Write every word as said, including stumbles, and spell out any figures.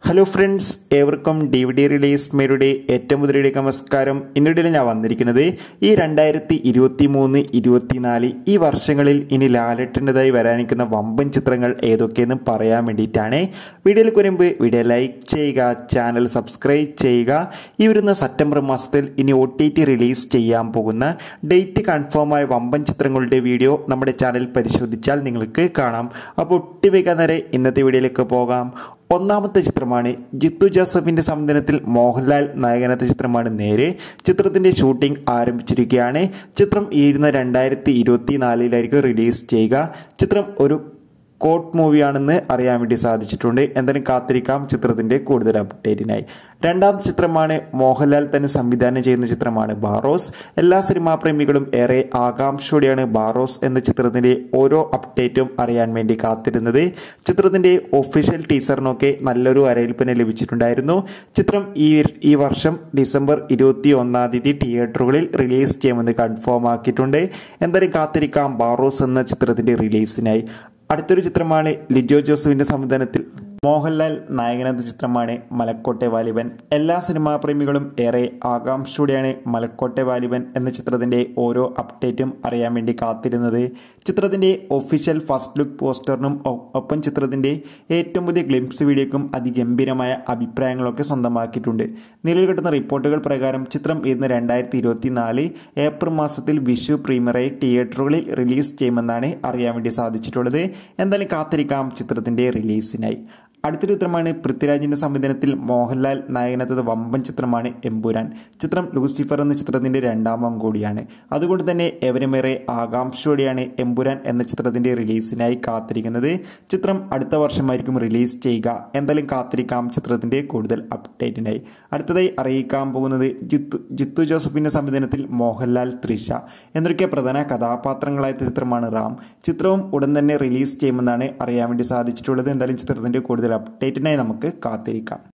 Hello friends, ഏവർക്കും D V D release മേരുടെ ഏറ്റവും മുതലേക്ക് നമസ്കാരം. ഇന്നിടയിൽ ഞാൻ വന്നിരിക്കുന്നത് ഈ രണ്ടായിരത്തി ഇരുപത്തി മൂന്ന് ഇരുപത്തിനാല് ഈ വർഷങ്ങളിൽ ഇനി ലാലേട്ടൻ്റെതായി വരാനിരിക്കുന്ന വമ്പൻ ചിത്രങ്ങൾ ഏതൊക്കെയെന്ന് പറയാൻ വേണ്ടിയിട്ടാണ്. വീഡിയോയിൽ വരുമ്പോൾ വീഡിയോ ലൈക്ക് ചെയ്യുക, ചാനൽ സബ്സ്ക്രൈബ് ചെയ്യുക. ഈ വരുന്ന സെപ്റ്റംബർ മാസത്തിൽ ഇനി ഒ ടി ടി റിലീസ് ചെയ്യാൻ പോകുന്ന ഡേറ്റ് കൺഫേമായ വമ്പൻ ചിത്രങ്ങളുടെ വീഡിയോ നമ്മുടെ ചാനൽ പരിശോധിച്ചാൽ നിങ്ങൾക്ക് കാണാം. അപ്പോൾ ഒട്ടി വയ്ക്കാൻ നേരെ ഇന്നത്തെ വീഡിയോയിലേക്ക് പോകാം. ഒന്നാമത്തെ ചിത്രമാണ് ജിത്തു ജോസഫിന്റെ സംവിധാനത്തിൽ മോഹൻലാൽ നായകനെത്തിയ ചിത്രമാണ് നേര്. ചിത്രത്തിന്റെ ഷൂട്ടിംഗ് ആരംഭിച്ചിരിക്കുകയാണ്. ചിത്രം ഈ രണ്ടായിരത്തി ഇരുപത്തി നാലിലായിരിക്കും റിലീസ് ചെയ്യുക. ചിത്രം ഒരു കോട്ട് മൂവിയാണെന്ന് അറിയാൻ വേണ്ടി സാധിച്ചിട്ടുണ്ട്. എന്തായാലും കാത്തിരിക്കാം ചിത്രത്തിന്റെ കൂടുതൽ അപ്ഡേറ്റിനായി. രണ്ടാമത്തെ ചിത്രമാണ് മോഹൻലാൽ തന്നെ സംവിധാനം ചെയ്യുന്ന ചിത്രമാണ് ബാറോസ്. എല്ലാ സിനിമാ പ്രേമികളും ഏറെ ആകാംക്ഷയോടെയാണ് ബാറോസ് എന്ന ചിത്രത്തിന്റെ ഓരോ അപ്ഡേറ്റും അറിയാൻ വേണ്ടി കാത്തിരുന്നത്. ചിത്രത്തിന്റെ ഒഫീഷ്യൽ ടീസറിനൊക്കെ നല്ലൊരു വരവേൽപ്പിന് ലഭിച്ചിട്ടുണ്ടായിരുന്നു. ചിത്രം ഈ ഈ വർഷം ഡിസംബർ ഇരുപത്തി ഒന്നാം തീയതി തിയേറ്ററുകളിൽ റിലീസ് ചെയ്യുമെന്ന് കൺഫേം ആക്കിയിട്ടുണ്ട്. എന്തായാലും കാത്തിരിക്കാം ബാറോസ് എന്ന ചിത്രത്തിന്റെ റിലീസിനായി. അടുത്തൊരു ചിത്രമാണ് ലിജോ ജോസഫിന്റെ സംവിധാനത്തിൽ മോഹൻലാൽ നായകനെന്ന ചിത്രമാണ് മലക്കോട്ടെ വാലിബൻ. എല്ലാ സിനിമാ പ്രേമികളും ഏറെ ആകാംക്ഷയോടെയാണ് മലക്കോട്ടെ വാലിബൻ എന്ന ചിത്രത്തിന്റെ ഓരോ അപ്ഡേറ്റും അറിയാൻ വേണ്ടി കാത്തിരുന്നത്. ചിത്രത്തിന്റെ ഒഫീഷ്യൽ ഫസ്റ്റ് ലുക്ക് പോസ്റ്ററിനും ഒപ്പം ചിത്രത്തിന്റെ ഏറ്റവും പുതിയ ഗ്ലിംപ്സ് വീഡിയോക്കും അതിഗംഭീരമായ അഭിപ്രായങ്ങളൊക്കെ സ്വന്തമാക്കിയിട്ടുണ്ട്. നിലവിൽ കിട്ടുന്ന റിപ്പോർട്ടുകൾ പ്രകാരം ചിത്രം ഇന്ന് രണ്ടായിരത്തി ഇരുപത്തി നാല് ഏപ്രിൽ മാസത്തിൽ വിഷു പ്രീമിയറായി തിയേറ്ററുകളിൽ റിലീസ് ചെയ്യുമെന്നാണ് അറിയാൻ വേണ്ടി സാധിച്ചിട്ടുള്ളത്. എന്തായാലും കാത്തിരിക്കാം ചിത്രത്തിന്റെ റിലീസിനായി. അടുത്തൊരു ചിത്രമാണ് പൃഥ്വിരാജിന്റെ സംവിധാനത്തിൽ മോഹൻലാൽ നായകനെത്തുന്ന വമ്പൻ ചിത്രമാണ് എമ്പുരാൻ. ചിത്രം ലൂസിഫർ എന്ന ചിത്രത്തിന്റെ രണ്ടാമം കൂടിയാണ്. അതുകൊണ്ട് തന്നെ എവരുമേറെ ആകാംക്ഷയോടെയാണ് എമ്പുരാൻ എന്ന ചിത്രത്തിന്റെ റിലീസിനായി കാത്തിരിക്കുന്നത്. ചിത്രം അടുത്ത വർഷമായിരിക്കും റിലീസ് ചെയ്യുക. എന്തായാലും കാത്തിരിക്കാം ചിത്രത്തിന്റെ കൂടുതൽ അപ്ഡേറ്റിനായി. അടുത്തതായി അറിയിക്കാൻ പോകുന്നത് ജിത്തു ജിത്തു ജോസഫിന്റെ സംവിധാനത്തിൽ മോഹൻലാൽ തൃഷ എന്നൊക്കെ പ്രധാന കഥാപാത്രങ്ങളായ ചിത്രമാണ് റാം. ചിത്രവും ഉടൻ തന്നെ റിലീസ് ചെയ്യുമെന്നാണ് അറിയാൻ വേണ്ടി സാധിച്ചിട്ടുള്ളത്. എന്തായാലും ചിത്രത്തിന്റെ കൂടുതൽ അപ്ഡേറ്റിനായി നമുക്ക് കാത്തിരിക്കാം.